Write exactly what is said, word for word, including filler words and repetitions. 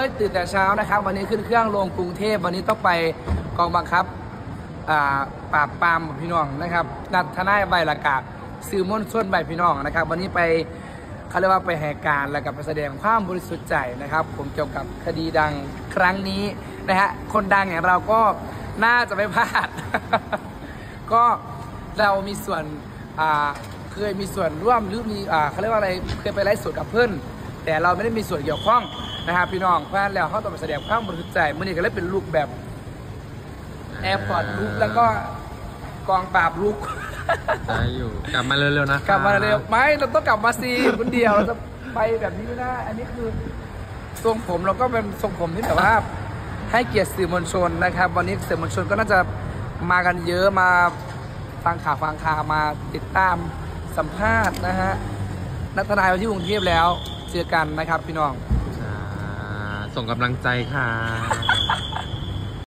ยตื่นแต่เช้านะครับวันนี้ขึ้นเครื่องลงกรุงเทพวันนี้ต้องไปกองบังคับปราบปรามพี่น้องนะครับนัดทนายใบละกาสื่อมวลชนใบพี่น้องนะครับวันนี้ไปเขาเรียกว่าไปแหกการแล้วกับไปแสดงความบริสุทธิ์ใจนะครับผมเกี่ยวกับคดีดังครั้งนี้นะฮะคนดังอย่างเราก็น่าจะไม่พลาด ก็เรามีส่วนเคยมีส่วนร่วมหรือมีเขาเรียกว่าอะไรเคยไปไลฟ์สดกับเพื่อนแต่เราไม่ได้มีส่วนเกี่ยวข้องนะครับพี่น้องเพราะฉะนั้นแล้วเขาต้องไปแสดงความบริสุทธิ์ใจเมื่อนี้ก็เลยเป็นลูกแบบแอร์พอร์ตลุกแล้วก็กองปราบลุกได้อยู่กลับมาเร็วๆนะกลับมาเร็วไม่เราต้องกลับมาซีคนเดียวเราจะไปแบบนี้ไม่ได้อันนี้คือทรงผมเราก็เป็นทรงผมที่แบบว่าให้เกียรติสื่อมวลชนนะครับวันนี้สื่อมวลชนก็น่าจะมากันเยอะมาฟังข่าวฟังข่าวมาติดตามสัมภาษณ์นะฮะนักทนายที่กรุงเทพแล้วเจอกันนะครับพี่น้องส่งกำลังใจค่ะ